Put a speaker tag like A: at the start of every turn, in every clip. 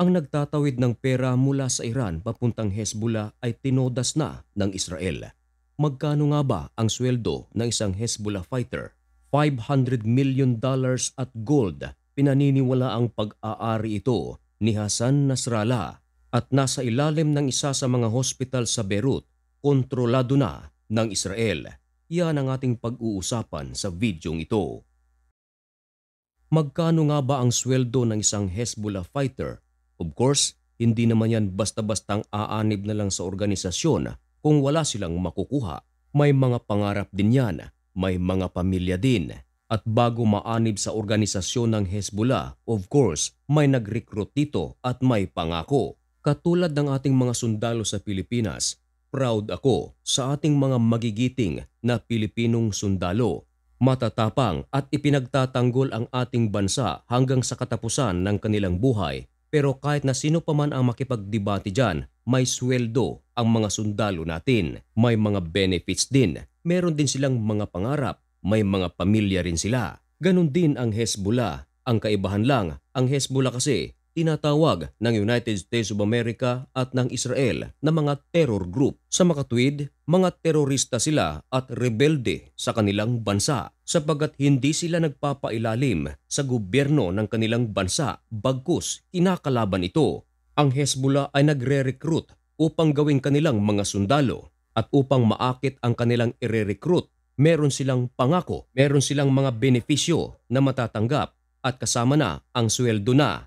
A: Ang nagtatawid ng pera mula sa Iran papuntang Hezbollah ay tinodas na ng Israel. Magkano nga ba ang sweldo ng isang Hezbollah fighter? $500 million at gold. Pinaniniwala ang pag-aari ito ni Hassan Nasrallah at nasa ilalim ng isa sa mga hospital sa Beirut, kontrolado na ng Israel. Yan ang ating pag-uusapan sa videong ito. Magkano nga ba ang sweldo ng isang Hezbollah fighter? Of course, hindi naman yan basta-bastang aanib na lang sa organisasyon kung wala silang makukuha. May mga pangarap din yan, may mga pamilya din. At bago maanib sa organisasyon ng Hezbollah, of course, may nag-recruit dito at may pangako. Katulad ng ating mga sundalo sa Pilipinas, proud ako sa ating mga magigiting na Pilipinong sundalo. Matatapang at ipinagtatanggol ang ating bansa hanggang sa katapusan ng kanilang buhay. Pero kahit na sino pa man ang makipagdebate dyan, may sweldo ang mga sundalo natin. May mga benefits din. Meron din silang mga pangarap. May mga pamilya rin sila. Ganon din ang Hezbollah. Ang kaibahan lang, ang Hezbollah kasi tinatawag ng United States of America at ng Israel na mga terror group. Sa makatwid, mga terorista sila at rebelde sa kanilang bansa sapagkat hindi sila nagpapailalim sa gobyerno ng kanilang bansa bagkus kinakalaban ito. Ang Hezbollah ay nagre-recruit upang gawing kanilang mga sundalo at upang maakit ang kanilang ire-recruit. Meron silang pangako, meron silang mga benepisyo na matatanggap at kasama na ang sweldo na.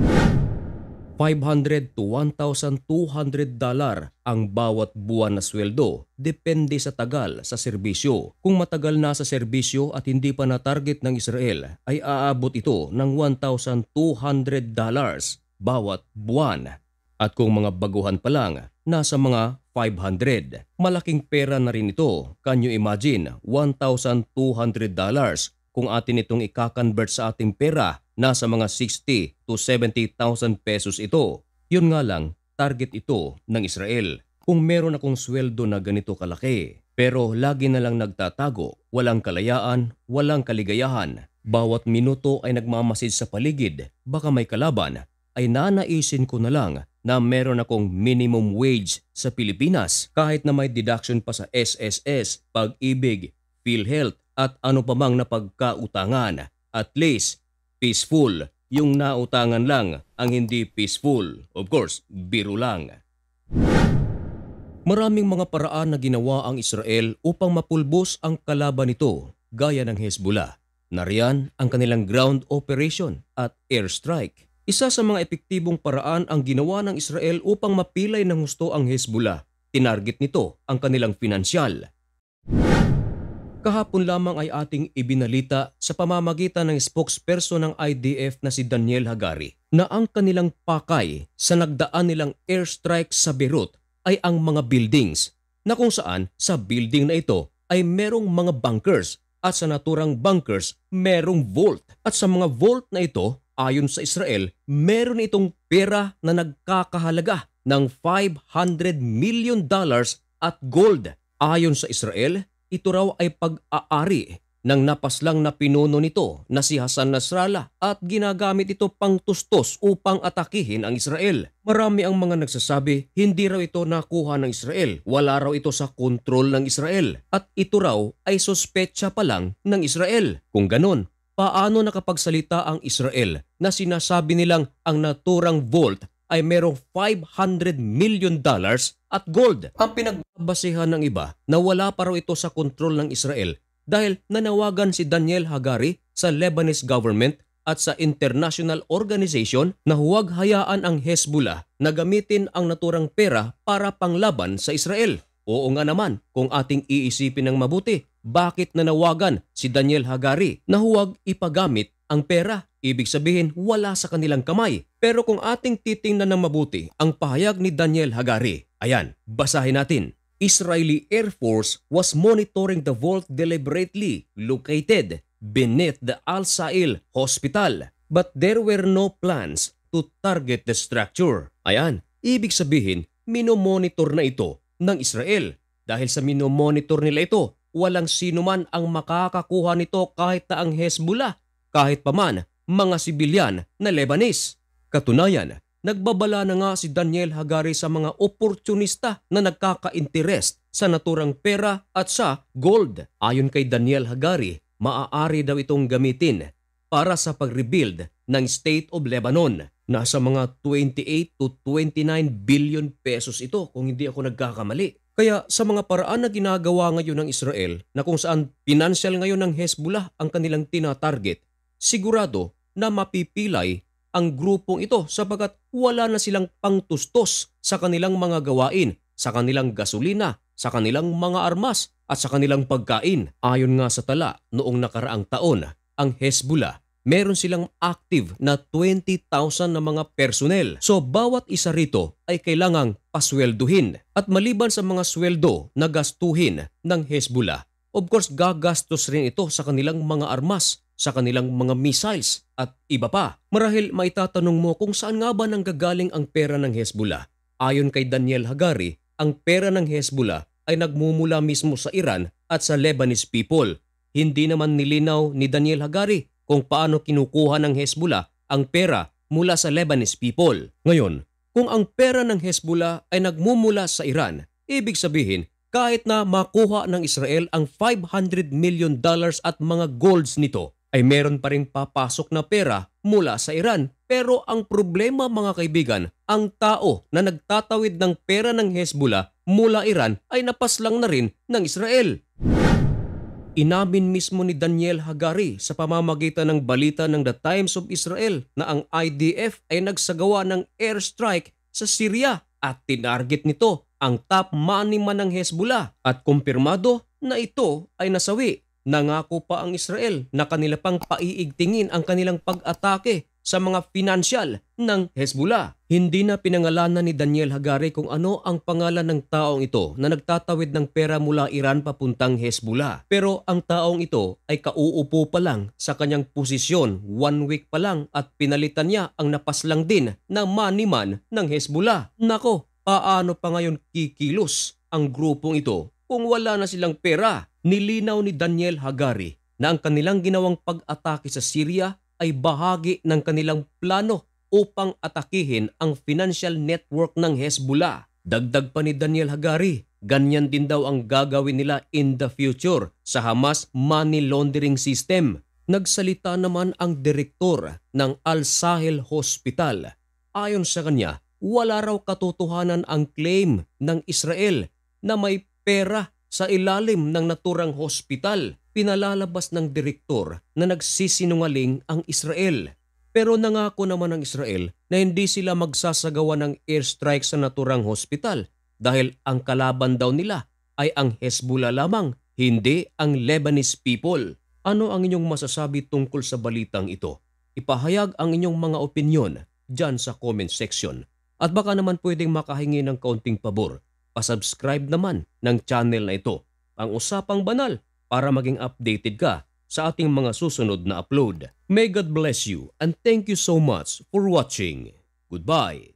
A: $500 to $1,200 ang bawat buwan na sweldo, depende sa tagal sa serbisyo. Kung matagal na sa serbisyo at hindi pa na-target ng Israel, ay aabot ito ng $1,200 bawat buwan. At kung mga baguhan pa lang, nasa mga 500. Malaking pera na rin ito. Can you imagine? $1,200 kung atin itong i-convert sa ating pera, nasa mga 60 to 70,000 pesos ito. Yun nga lang, target ito ng Israel. Kung meron akong sweldo na ganito kalaki, pero lagi na lang nagtatago, walang kalayaan, walang kaligayahan, bawat minuto ay nagmamasid sa paligid, baka may kalaban, ay nanaisin ko na lang na meron akong minimum wage sa Pilipinas kahit na may deduction pa sa SSS, Pag-ibig, PhilHealth at ano pa mang napagkautangan. At least, peaceful. Yung nautangan lang ang hindi peaceful. Of course, biro lang. Maraming mga paraan na ginawa ang Israel upang mapulbos ang kalaban nito gaya ng Hezbollah. Nariyan ang kanilang ground operation at airstrike. Isa sa mga epektibong paraan ang ginawa ng Israel upang mapilay ng husto ang Hezbollah. Tinarget nito ang kanilang pinansyal. Kahapon lamang ay ating ibinalita sa pamamagitan ng spokesperson ng IDF na si Daniel Hagari na ang kanilang pakay sa nagdaan nilang airstrike sa Beirut ay ang mga buildings na kung saan sa building na ito ay merong mga bunkers at sa naturang bunkers merong vault. At sa mga vault na ito, ayon sa Israel, meron itong pera na nagkakahalaga ng $500 million at gold. Ayon sa Israel, ito raw ay pag-aari ng napaslang na pinuno nito na si Hassan Nasrallah at ginagamit ito pang tustos upang atakihin ang Israel. Marami ang mga nagsasabi hindi raw ito nakuha ng Israel, wala raw ito sa kontrol ng Israel at ito raw ay sospetsa pa lang ng Israel. Kung ganon, paano nakapagsalita ang Israel na sinasabi nilang ang naturang vault ay merong $500 million at gold? Ang pinagbabasehan ng iba na wala pa raw ito sa kontrol ng Israel dahil nanawagan si Daniel Hagari sa Lebanese government at sa international organization na huwag hayaan ang Hezbollah na gamitin ang naturang pera para panglaban sa Israel. Oo nga naman, kung ating iisipin ng mabuti, bakit nanawagan si Daniel Hagari na huwag ipagamit ang pera? Ibig sabihin, wala sa kanilang kamay. Pero kung ating titingnan ng mabuti ang pahayag ni Daniel Hagari, ayan, basahin natin. Israeli Air Force was monitoring the vault deliberately located beneath the Al-Sail Hospital, but there were no plans to target the structure. Ayan, ibig sabihin, minomonitor na ito ng Israel. Dahil sa minomonitor nila ito, walang sino man ang makakakuha nito kahit na ang Hezbollah, kahit pa man mga sibilyan na Lebanese. Katunayan, nagbabala na nga si Daniel Hagari sa mga oportunista na nagkaka-interest sa naturang pera at sa gold. Ayon kay Daniel Hagari, maaari daw itong gamitin para sa pag-rebuild ng State of Lebanon. Nasa mga 28 to 29 billion pesos ito kung hindi ako nagkakamali. Kaya sa mga paraan na ginagawa ngayon ng Israel na kung saan financial ngayon ng Hezbollah ang kanilang tinatarget, sigurado na mapipilay ang grupong ito sapagkat wala na silang pangtustos sa kanilang mga gawain, sa kanilang gasolina, sa kanilang mga armas at sa kanilang pagkain. Ayon nga sa tala noong nakaraang taon, ang Hezbollah meron silang active na 20,000 na mga personnel. So bawat isa rito ay kailangang paswelduhin. At maliban sa mga sweldo na gastuhin ng Hezbollah, of course gagastos rin ito sa kanilang mga armas, sa kanilang mga missiles at iba pa. Marahil maitatanong mo kung saan nga ba nanggagaling ang pera ng Hezbollah. Ayon kay Daniel Hagari, ang pera ng Hezbollah ay nagmumula mismo sa Iran at sa Lebanese people. Hindi naman nilinaw ni Daniel Hagari kung paano kinukuha ng Hezbollah ang pera mula sa Lebanese people. Ngayon, kung ang pera ng Hezbollah ay nagmumula sa Iran, ibig sabihin kahit na makuha ng Israel ang $500 million at mga golds nito, ay meron pa rin papasok na pera mula sa Iran. Pero ang problema mga kaibigan, ang tao na nagtatawid ng pera ng Hezbollah mula Iran ay napaslang na rin ng Israel. Inamin mismo ni Daniel Hagari sa pamamagitan ng balita ng The Times of Israel na ang IDF ay nagsagawa ng airstrike sa Syria at tinarget nito ang top manima ng Hezbollah at kumpirmado na ito ay nasawi. Nangako pa ang Israel na kanila pang paiigtingin ang kanilang pag-atake sa mga financial ng Hezbollah. Hindi na pinangalanan ni Daniel Hagari kung ano ang pangalan ng taong ito na nagtatawid ng pera mula Iran papuntang Hezbollah. Pero ang taong ito ay kauupo pa lang sa kanyang posisyon 1 week pa lang at pinalitan niya ang napaslang din na maniman ng Hezbollah. Nako, paano pa ngayon kikilos ang grupong ito kung wala na silang pera? Nilinaw ni Daniel Hagari na ang kanilang ginawang pag-atake sa Syria ay bahagi ng kanilang plano upang atakihin ang financial network ng Hezbollah. Dagdag pa ni Daniel Hagari, ganyan din daw ang gagawin nila in the future sa Hamas money laundering system. Nagsalita naman ang direktor ng Al-Sahel Hospital. Ayon sa kanya, wala raw katotohanan ang claim ng Israel na may pera sa ilalim ng naturang hospital. Pinalalabas ng direktor na nagsisinungaling ang Israel. Pero nangako naman ang Israel na hindi sila magsasagawa ng airstrike sa naturang hospital dahil ang kalaban daw nila ay ang Hezbollah lamang, hindi ang Lebanese people. Ano ang inyong masasabi tungkol sa balitang ito? Ipahayag ang inyong mga opinyon dyan sa comment section. At baka naman pwedeng makahingi ng kaunting pabor. Pasubscribe naman ng channel na ito, ang Usapang Banal, para maging updated ka sa ating mga susunod na upload. May God bless you and thank you so much for watching. Goodbye.